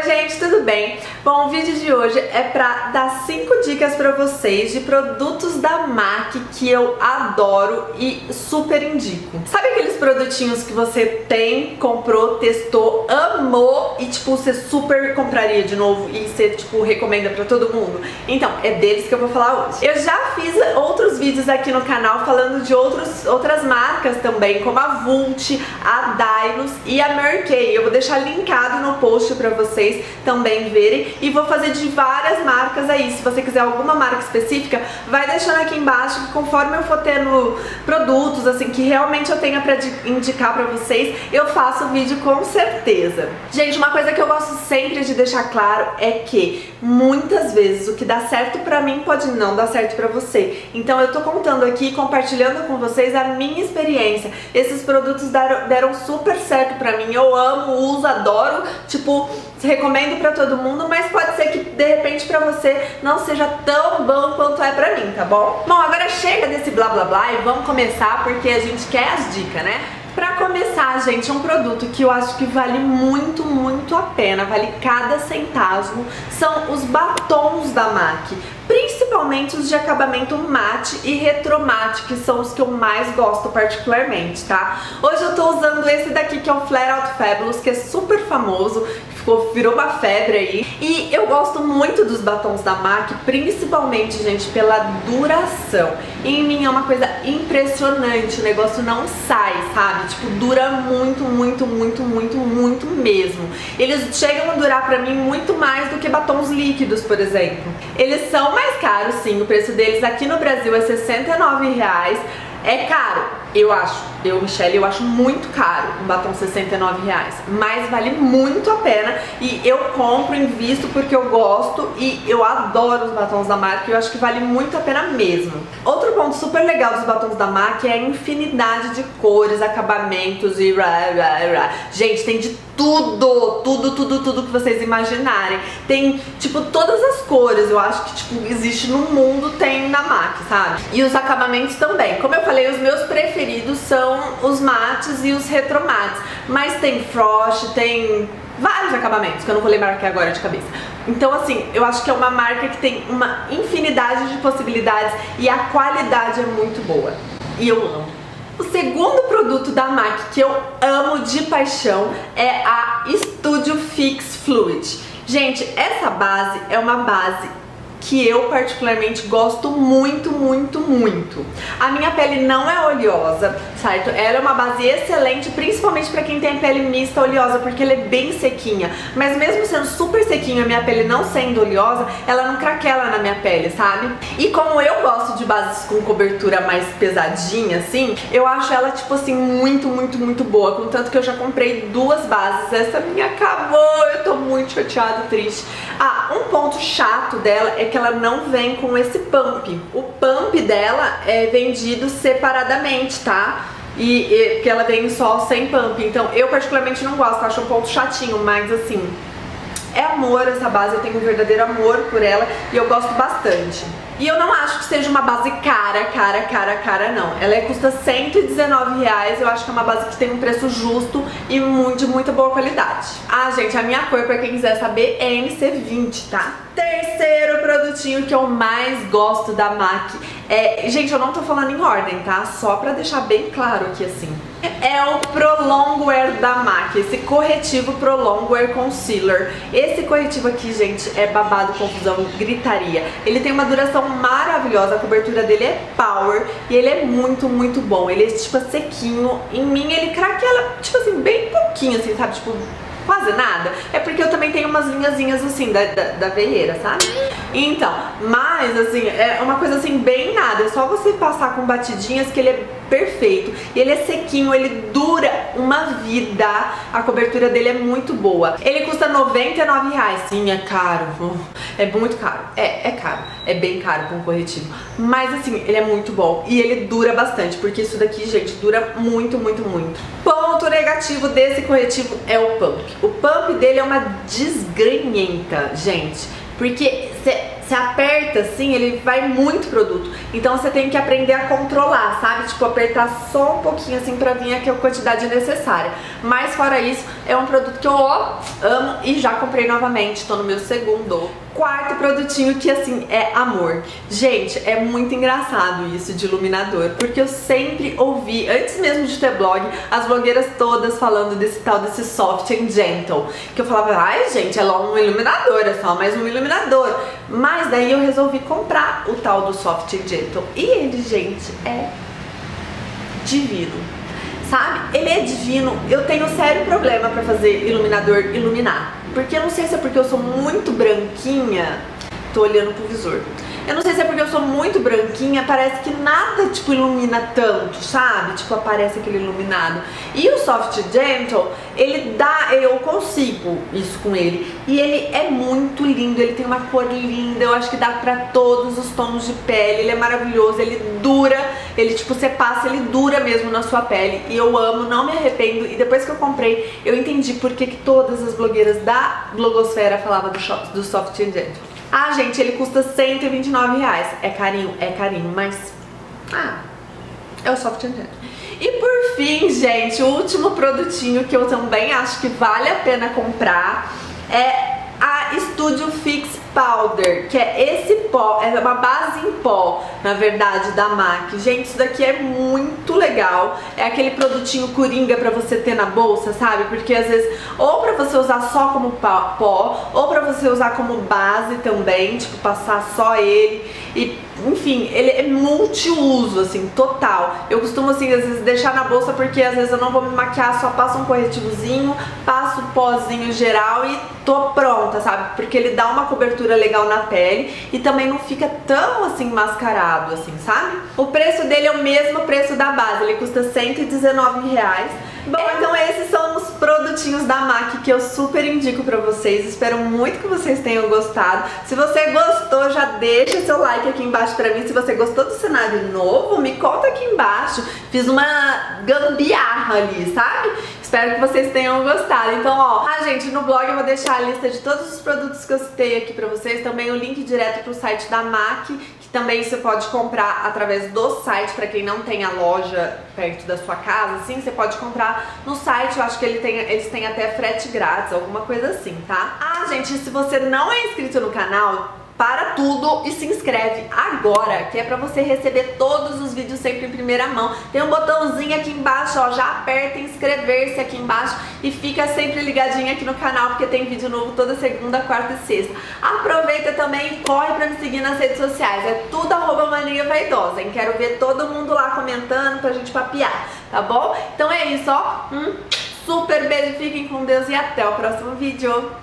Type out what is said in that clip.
Oi gente, tudo bem? Bom, o vídeo de hoje é pra dar 5 dicas pra vocês de produtos da MAC que eu adoro e super indico. Sabe aqueles produtinhos que você tem, comprou, testou, amou e tipo, você super compraria de novo e você tipo, recomenda pra todo mundo? Então, é deles que eu vou falar hoje. Eu já fiz outros vídeos aqui no canal falando de outras marcas também, como a Vult, a Dylos e a Mary Kay. Eu vou deixar linkado no post pra vocês também verem e vou fazer de várias marcas aí. Se você quiser alguma marca específica, vai deixando aqui embaixo que conforme eu for tendo produtos assim que realmente eu tenha pra indicar pra vocês, eu faço o vídeo com certeza. Gente, uma coisa que eu gosto sempre de deixar claro é que muitas vezes o que dá certo pra mim pode não dar certo pra você. Então eu tô contando aqui, compartilhando com vocês a minha experiência. Esses produtos deram super certo pra mim. Eu amo, uso, adoro, tipo, recomendo pra todo mundo, mas pode ser que de repente pra você não seja tão bom quanto é pra mim, tá bom? Bom, agora chega desse blá blá blá e vamos começar porque a gente quer as dicas, né? Pra começar, gente, é um produto que eu acho que vale muito, muito a pena, vale cada centavo, são os batons da MAC. Principalmente os de acabamento mate e retromate, que são os que eu mais gosto particularmente, tá? Hoje eu tô usando esse daqui que é o Flare Out Fabulous, que é super famoso, virou uma febre aí. E eu gosto muito dos batons da MAC, principalmente, gente, pela duração. E em mim é uma coisa impressionante, o negócio não sai, sabe? Tipo, dura muito, muito, muito, muito, muito mesmo. Eles chegam a durar pra mim muito mais do que batons líquidos, por exemplo. Eles são mais caros, sim, o preço deles aqui no Brasil é R$69. É caro, eu acho, Michelle, eu acho muito caro um batom R$69, mas vale muito a pena e eu compro, invisto porque eu gosto e eu adoro os batons da MAC, eu acho que vale muito a pena mesmo. Outro ponto super legal dos batons da MAC é a infinidade de cores, acabamentos e gente, tem de tudo que vocês imaginarem. Tem, tipo, todas as cores, eu acho que, tipo, existe no mundo, tem na MAC, sabe? E os acabamentos também. Como eu falei, os meus preferidos são os mates e os retromates. Mas tem frost, tem vários acabamentos, que eu não vou lembrar aqui agora de cabeça. Então, assim, eu acho que é uma marca que tem uma infinidade de possibilidades e a qualidade é muito boa. E eu amo. O segundo produto da MAC que eu amo de paixão é a Studio Fix Fluid. Gente, essa base é uma base que eu particularmente gosto muito, muito, muito. A minha pele não é oleosa, certo? Ela é uma base excelente, principalmente pra quem tem pele mista oleosa, porque ela é bem sequinha. Mas mesmo sendo super sequinha, a minha pele não sendo oleosa, ela não craquela na minha pele, sabe? E como eu gosto de bases com cobertura mais pesadinha, assim, eu acho ela, tipo assim, muito, muito, muito boa. Contanto que eu já comprei duas bases. Essa minha acabou, eu tô muito chateada, triste. Ah, um ponto chato dela é que ela não vem com esse pump. O pump dela é vendido separadamente, tá? Porque ela vem só sem pump. Então eu particularmente não gosto, acho um ponto chatinho, mas assim, é amor essa base, eu tenho um verdadeiro amor por ela e eu gosto bastante. E eu não acho que seja uma base cara, não. Ela custa R$119, eu acho que é uma base que tem um preço justo e de muita boa qualidade. Ah, gente, a minha cor, pra quem quiser saber, é NC20, tá? Terceiro produtinho que eu mais gosto da MAC é... Gente, eu não tô falando em ordem, tá? Só pra deixar bem claro aqui, assim. É o Pro Longwear da MAC, esse corretivo Pro Longwear Concealer. Esse corretivo aqui, gente, é babado, confusão, gritaria. Ele tem uma duração maravilhosa, a cobertura dele é power e ele é muito, muito bom. Ele é, tipo, sequinho. Em mim, ele craquela, tipo assim, bem pouquinho, assim, sabe? Tipo, quase nada. É porque eu também tenho umas linhazinhas assim da veieira, sabe? Então, mas assim, é uma coisa assim bem nada. É só você passar com batidinhas que ele é perfeito. E ele é sequinho, ele dura uma vida. A cobertura dele é muito boa. Ele custa R$99. Sim, é caro. É muito caro. É caro. É bem caro com um corretivo. Mas assim, ele é muito bom. E ele dura bastante. Porque isso daqui, gente, dura muito, muito, muito. Ponto negativo desse corretivo é o pump. O pump dele é uma desgrenhenta, gente. Porque você aperta assim, ele vai muito produto. Então você tem que aprender a controlar, sabe? Tipo, apertar só um pouquinho assim pra vir aqui a quantidade necessária. Mas fora isso, é um produto que eu amo e já comprei novamente. Tô no meu segundo. Quarto produtinho que assim, é amor. Gente, é muito engraçado isso de iluminador, porque eu sempre ouvi, antes mesmo de ter blog, as blogueiras todas falando desse tal, desse Soft and Gentle, que eu falava, ai gente, é um iluminador, é só mais um iluminador. Mas daí eu resolvi comprar o tal do Soft and Gentle, e ele, gente, é divino. Sabe? Ele é divino. Eu tenho sério problema pra fazer iluminador iluminar, porque eu não sei se é porque eu sou muito branquinha. Tô olhando pro visor. Eu não sei se é porque eu sou muito branquinha, parece que nada, tipo, ilumina tanto, sabe? Tipo, aparece aquele iluminado. E o Soft Gentle, ele dá, eu consigo isso com ele. E ele é muito lindo, ele tem uma cor linda, eu acho que dá pra todos os tons de pele. Ele é maravilhoso, ele dura, ele, tipo, você passa, ele dura mesmo na sua pele. E eu amo, não me arrependo. E depois que eu comprei, eu entendi por que todas as blogueiras da blogosfera falavam do Soft Gentle. Ah, gente, ele custa R$129. É carinho, mas... é o Soft Gentle. E por fim, gente, o último produtinho que eu também acho que vale a pena comprar é a Studio Fix Powder, que é esse pó, é uma base em pó, na verdade, da MAC. Gente, isso daqui é muito legal. É aquele produtinho coringa pra você ter na bolsa, sabe? Porque às vezes, ou pra você usar só como pó, ou pra você usar como base também, tipo, passar só ele. E, enfim, ele é multiuso, assim, total. Eu costumo, assim, às vezes deixar na bolsa porque às vezes eu não vou me maquiar, só passo um corretivozinho, passo o pozinho geral e tô pronta, sabe? Porque ele dá uma cobertura legal na pele e também não fica tão, assim, mascarado, assim, sabe? O preço dele é o mesmo preço da base, ele custa R$119. Bom, então esses são os produtinhos da MAC que eu super indico pra vocês. Espero muito que vocês tenham gostado. Se você gostou, já deixa seu like aqui embaixo pra mim. Se você gostou do cenário novo, me conta aqui embaixo. Fiz uma gambiarra ali, sabe? Espero que vocês tenham gostado. Então, ó, gente, no blog eu vou deixar a lista de todos os produtos que eu citei aqui pra vocês. Também o link direto pro site da MAC, que também você pode comprar através do site. Pra quem não tem a loja perto da sua casa, assim, você pode comprar no site. Eu acho que eles têm até frete grátis, alguma coisa assim, tá? Ah, gente, se você não é inscrito no canal, para tudo e se inscreve agora, que é pra você receber todos os vídeos sempre em primeira mão. Tem um botãozinho aqui embaixo, ó, já aperta inscrever-se aqui embaixo e fica sempre ligadinho aqui no canal, porque tem vídeo novo toda segunda, quarta e sexta. Aproveita também e corre pra me seguir nas redes sociais, é tudo @Maninha_Vaidosa, hein? Quero ver todo mundo lá comentando pra gente papiar, tá bom? Então é isso, ó, super beijo, fiquem com Deus e até o próximo vídeo.